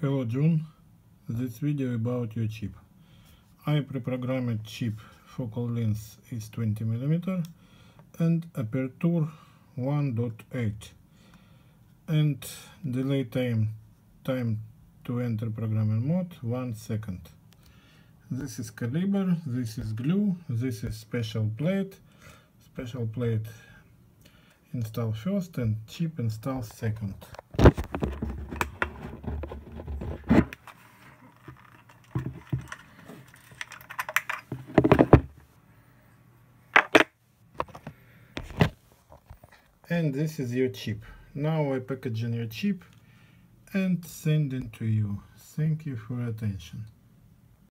Hello June, this video about your chip. I pre-programmed chip focal length is 20mm and aperture 1.8 and delay time to enter programming mode 1 second. This is caliber, this is glue, this is special plate install first and chip install second. And this is your chip. Now I packaging your chip and send it to you. Thank you for your attention.